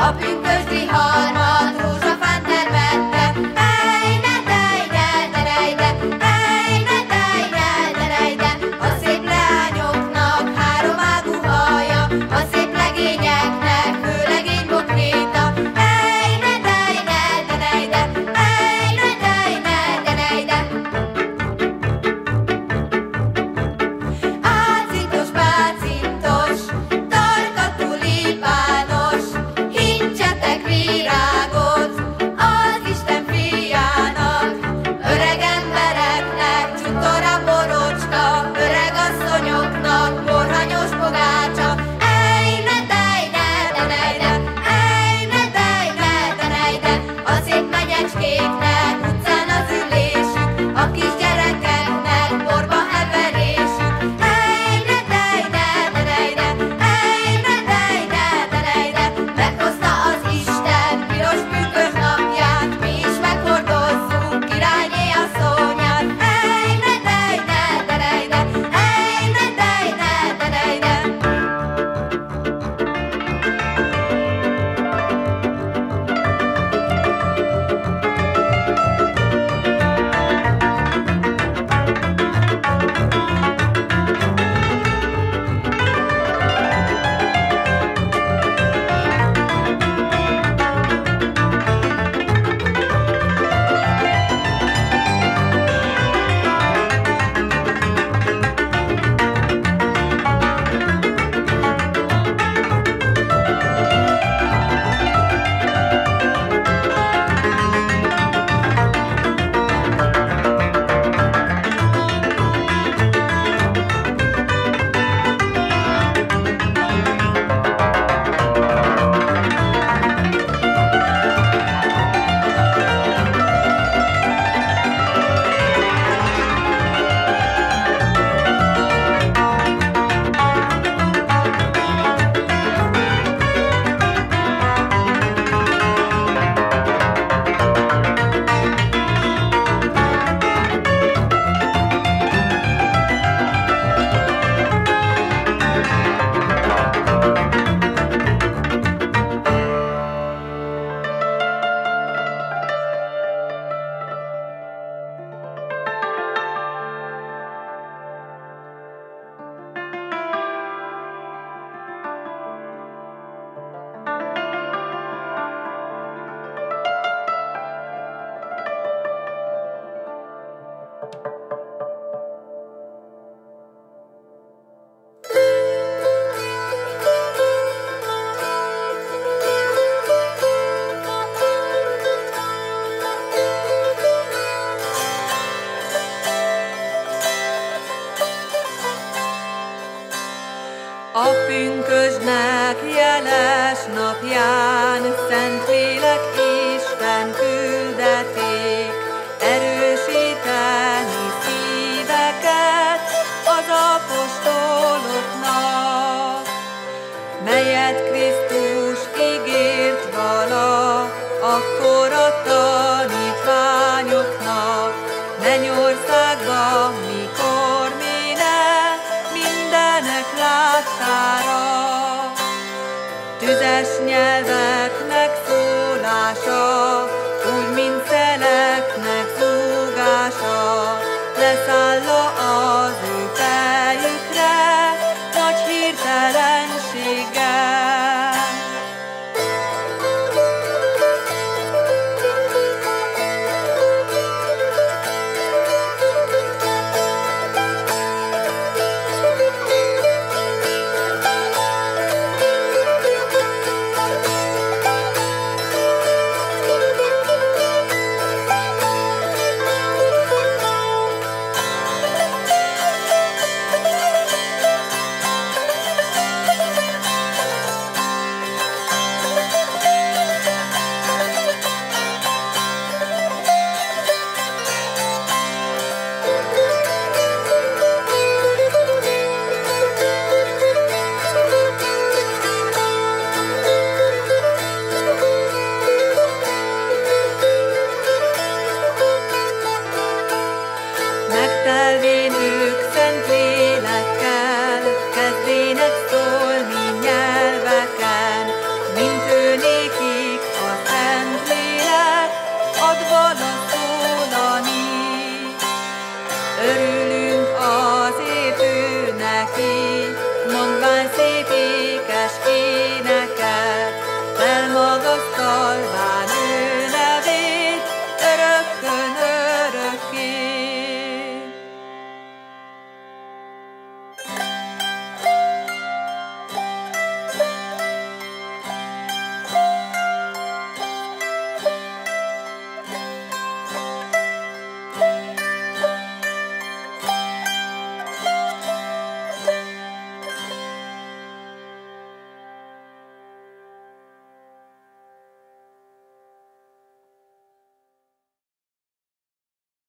pünkösdi harmat rózsafán termette. Ejne, dejne, derejde, ejne, dejne, derejde, a szép leányoknak háromágú haja, a szép legényeknek főlegény bokréta. Ejne, dejne, derejde, ejne, dejne, derejde. Ácintos, bácintos, tarka tulipános, hincsetek virágot az Isten fiának. Öreg embereknek csutora borocska, öreg asszonyoknak borhanyos pogácsa. Ejne, dejne, denejde, ejne, dejne, denejde, a szép menyecskéknek utcán az ülésük, a kisgyerekeknek borba heverésük. Ejne, dejne, denejde, ejne, dejne, denejde, meghozta az Isten piros pünkös napját, mi is meghordozzuk királyné asszonyát. Ejne, dejne, denejde, ejne, dejne, denejde. A pünkösdnek jeles napján Szentlélek Isten küldeték, erősíteni szíveket az apostoloknak, melyet Krisztus ígért vala akkor a tanítványoknak, mennyországban mikor mindenek láttára. Tüzes nyelvek